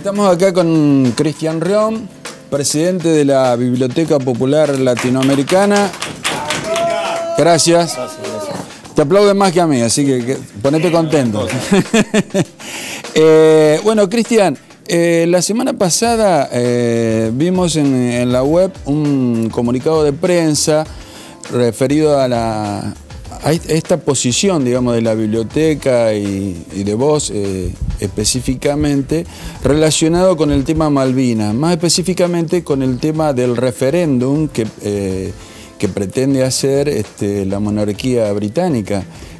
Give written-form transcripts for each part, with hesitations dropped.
Estamos acá con Cristian Riom, presidente de la Biblioteca Popular Latinoamericana. Gracias. Te aplauden más que a mí, así que ponete contento. Bueno, Cristian, la semana pasada vimos en la web un comunicado de prensa referido a esta posición, digamos, de la biblioteca y de vos específicamente, relacionado con el tema Malvinas, más específicamente con el tema del referéndum que pretende hacer la monarquía británica.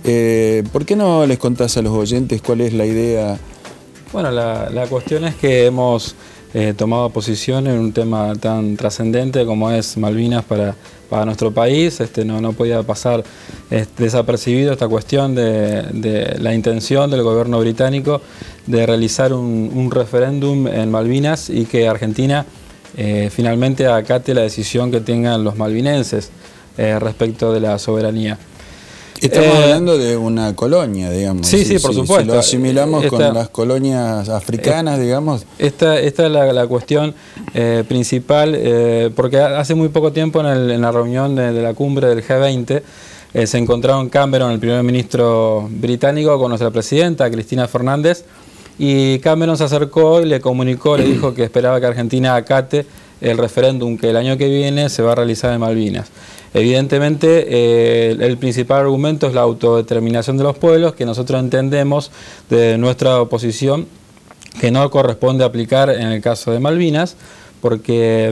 ¿Por qué no les contás a los oyentes cuál es la idea? Bueno, la cuestión es que hemos tomado posición en un tema tan trascendente como es Malvinas para nuestro país. No podía pasar desapercibido esta cuestión de la intención del gobierno británico de realizar un referéndum en Malvinas y que Argentina finalmente acate la decisión que tengan los malvinenses respecto de la soberanía. Estamos hablando de una colonia, digamos. Sí, sí, por supuesto. Si lo asimilamos con las colonias africanas, digamos. Esta es la cuestión principal, porque hace muy poco tiempo en la reunión de la cumbre del G20 se encontraron Cameron, el primer ministro británico, con nuestra presidenta, Cristina Fernández, y Cameron se acercó y le comunicó, le dijo que esperaba que Argentina acate el referéndum que el año que viene se va a realizar en Malvinas. Evidentemente, el principal argumento es la autodeterminación de los pueblos, que nosotros entendemos de nuestra oposición que no corresponde aplicar en el caso de Malvinas, porque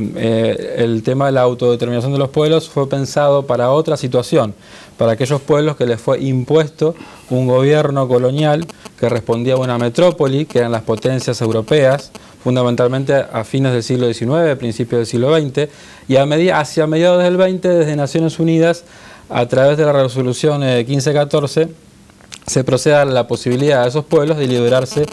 el tema de la autodeterminación de los pueblos fue pensado para otra situación, para aquellos pueblos que les fue impuesto un gobierno colonial que respondía a una metrópoli, que eran las potencias europeas, fundamentalmente a fines del siglo XIX, principios del siglo XX, y hacia mediados del XX, desde Naciones Unidas, a través de la resolución 1514, se procede a la posibilidad de esos pueblos de liberarse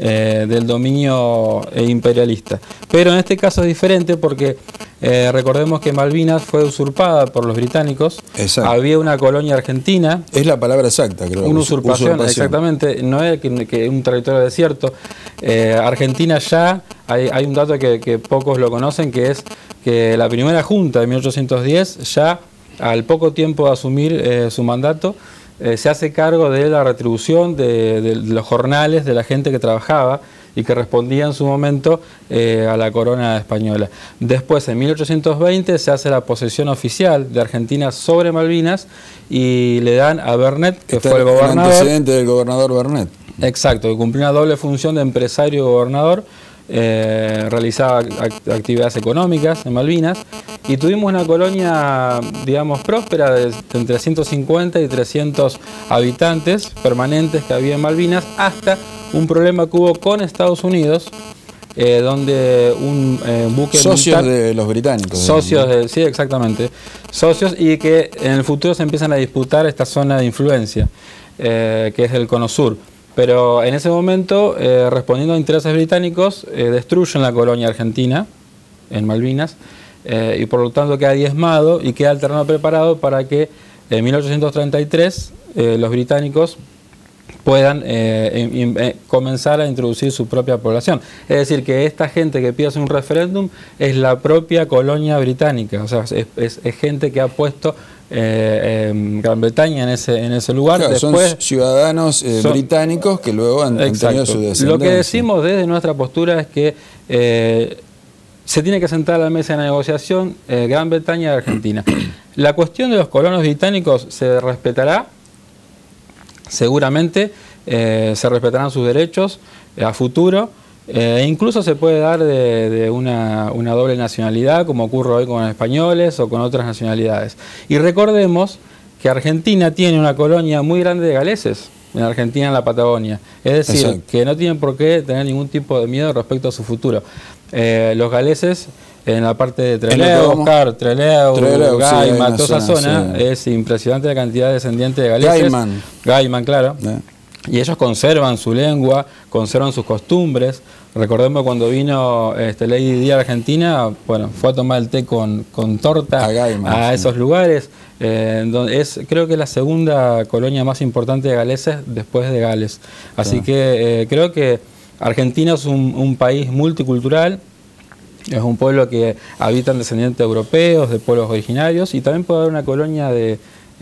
del dominio imperialista. Pero en este caso es diferente porque recordemos que Malvinas fue usurpada por los británicos. Exacto. Había una colonia argentina. Es la palabra exacta, creo. Una usurpación, exactamente. No es que un territorio desierto. Argentina ya, hay un dato que pocos lo conocen, que es que la primera junta de 1810, ya al poco tiempo de asumir su mandato, se hace cargo de la retribución de los jornales de la gente que trabajaba y que respondía en su momento a la corona española. Después, en 1820, se hace la posesión oficial de Argentina sobre Malvinas y le dan a Bernet, que fue el gobernador. El antecedente del gobernador Bernet. Exacto, que cumplió una doble función de empresario y gobernador. Realizaba actividades económicas en Malvinas y tuvimos una colonia, digamos, próspera de entre 150 y 300 habitantes permanentes que había en Malvinas, hasta un problema que hubo con Estados Unidos, donde un buque socios militar, de los británicos. Socios, sí, exactamente, socios, y que en el futuro se empiezan a disputar esta zona de influencia, que es el Cono Sur. Pero en ese momento, respondiendo a intereses británicos, destruyen la colonia argentina en Malvinas y por lo tanto queda diezmado y queda el terreno preparado para que en 1833 los británicos puedan comenzar a introducir su propia población. Es decir, que esta gente que pide hacer un referéndum es la propia colonia británica, o sea, es gente que ha puesto Gran Bretaña en ese lugar. Claro, después, son ciudadanos británicos que luego han tenido su descendencia. Lo que decimos desde nuestra postura es que se tiene que sentar a la mesa de negociación Gran Bretaña y Argentina. La cuestión de los colonos británicos se respetará, seguramente se respetarán sus derechos a futuro. Incluso se puede dar de una doble nacionalidad, como ocurre hoy con españoles o con otras nacionalidades. Y recordemos que Argentina tiene una colonia muy grande de galeses, en Argentina, en la Patagonia. Es decir, exacto, que no tienen por qué tener ningún tipo de miedo respecto a su futuro. Los galeses, en la parte de Trelew, Gaiman, toda esa zona, sí, es impresionante la cantidad de descendientes de galeses. Gaiman, claro. Y ellos conservan su lengua, conservan sus costumbres. Recordemos cuando vino Lady Di a Argentina, bueno, fue a tomar el té con torta a esos lugares. Creo que es la segunda colonia más importante de galeses después de Gales. Así que creo que Argentina es un país multicultural. Es un pueblo que habitan descendientes europeos, de pueblos originarios, y también puede haber una colonia de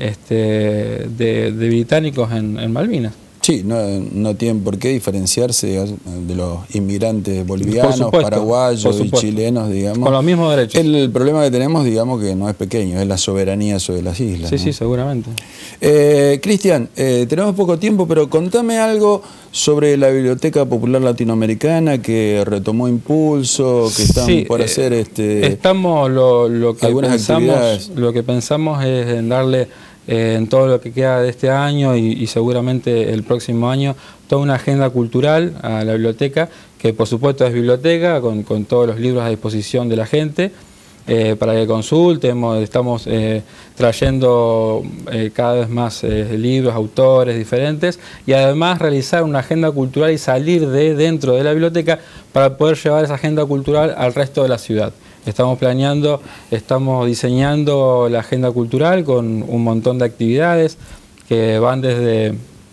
británicos en Malvinas. Sí, no tienen por qué diferenciarse de los inmigrantes bolivianos, paraguayos y chilenos, digamos. Con los mismos derechos. El problema que tenemos, digamos, que no es pequeño, es la soberanía sobre las islas. Sí, ¿no? sí, seguramente. Cristian, tenemos poco tiempo, pero contame algo sobre la Biblioteca Popular Latinoamericana que retomó impulso, que están por hacer estamos lo que pensamos es en darle en todo lo que queda de este año y seguramente el próximo año, toda una agenda cultural a la biblioteca, que por supuesto es biblioteca, con todos los libros a disposición de la gente, para que consulten. Estamos trayendo cada vez más libros, autores diferentes, y además realizar una agenda cultural y salir de dentro de la biblioteca para poder llevar esa agenda cultural al resto de la ciudad. Estamos diseñando la agenda cultural con un montón de actividades que van desde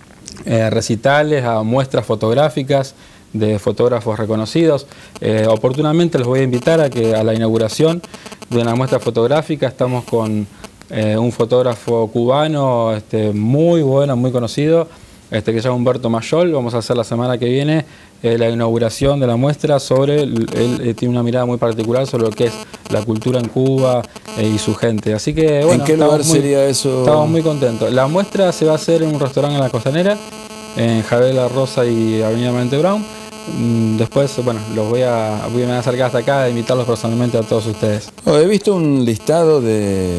recitales a muestras fotográficas de fotógrafos reconocidos. Oportunamente los voy a invitar a la inauguración de una muestra fotográfica. Estamos con un fotógrafo cubano muy bueno, muy conocido, que se llama Humberto Mayol. Vamos a hacer la semana que viene la inauguración de la muestra él tiene una mirada muy particular sobre lo que es la cultura en Cuba y su gente. Así que bueno, ¿en qué lugar sería eso? Estamos muy contentos. La muestra se va a hacer en un restaurante en la Costanera, en Javier La Rosa y Avenida Mente Brown. Después, bueno, me voy a acercar hasta acá e invitarlos personalmente a todos ustedes. He visto un listado de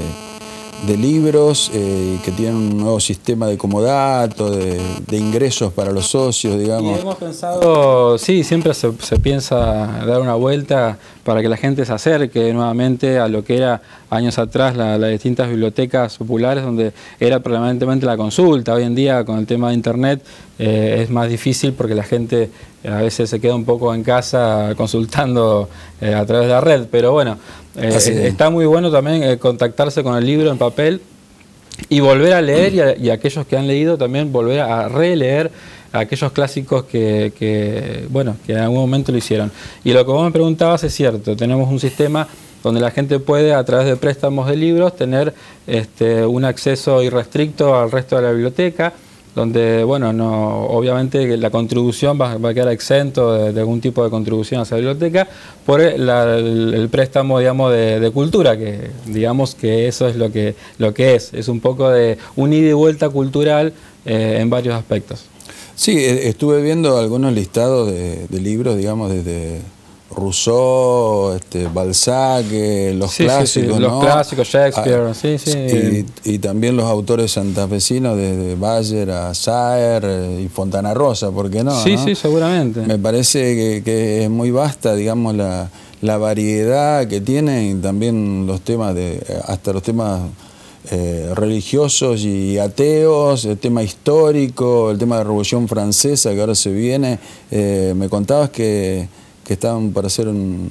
libros que tienen un nuevo sistema de comodato, de ingresos para los socios, digamos. Y hemos pensado, sí, siempre se piensa dar una vuelta para que la gente se acerque nuevamente a lo que era años atrás las distintas bibliotecas populares, donde era permanentemente la consulta. Hoy en día, con el tema de internet, es más difícil porque la gente a veces se queda un poco en casa consultando a través de la red, pero bueno, está muy bueno también contactarse con el libro en papel y volver a leer, y aquellos que han leído también volver a releer aquellos clásicos que en algún momento lo hicieron. Y lo que vos me preguntabas es cierto, tenemos un sistema donde la gente puede, a través de préstamos de libros, tener un acceso irrestricto al resto de la biblioteca, donde, bueno, obviamente la contribución va a quedar exento de algún tipo de contribución hacia la biblioteca por el préstamo, digamos, de cultura, que digamos que eso es lo que es un poco de un ida y vuelta cultural en varios aspectos. Sí, estuve viendo algunos listados de libros, digamos, desde Rousseau, Balzac, los clásicos, sí, los clásicos, Shakespeare, y también los autores santafesinos, desde Bayer a Saer y Fontana Rosa, ¿por qué no? Sí, sí, seguramente. Me parece que es muy vasta, digamos, la variedad que tiene, y también los temas hasta los temas religiosos y ateos, el tema histórico, el tema de la Revolución Francesa que ahora se viene. Me contabas que estaban para hacer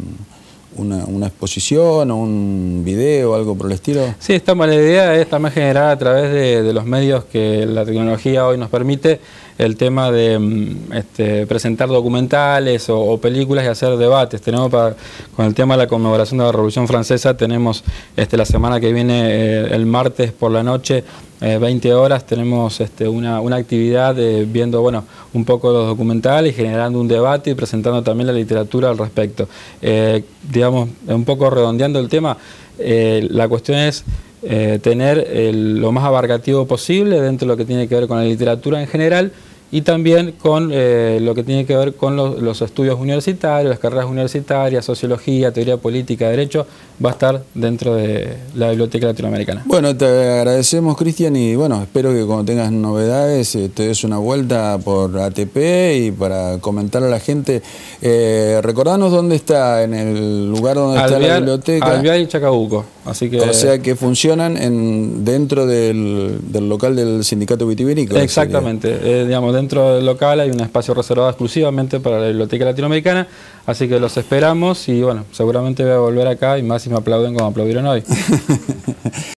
una exposición o un video o algo por el estilo. Sí, la idea es también generar a través de los medios que la tecnología hoy nos permite el tema de presentar documentales o películas y hacer debates. Tenemos con el tema de la conmemoración de la Revolución Francesa, tenemos la semana que viene, el martes por la noche, 20 horas, tenemos una actividad viendo, bueno, un poco los documentales y generando un debate y presentando también la literatura al respecto. Digamos, un poco redondeando el tema, la cuestión es tener lo más abarcativo posible dentro de lo que tiene que ver con la literatura en general, y también con lo que tiene que ver con los estudios universitarios, las carreras universitarias, sociología, teoría política, derecho, va a estar dentro de la Biblioteca Latinoamericana. Bueno, te agradecemos, Cristian, y bueno, espero que cuando tengas novedades te des una vuelta por ATP y para comentar a la gente. Recordanos dónde está, en el lugar donde está la biblioteca. Alvear y Chacabuco. Así que, o sea que funcionan dentro del local del Sindicato Vitivinícola. Exactamente, digamos, dentro del local hay un espacio reservado exclusivamente para la Biblioteca Latinoamericana, así que los esperamos y bueno, seguramente voy a volver acá y más si me aplauden como aplaudieron hoy.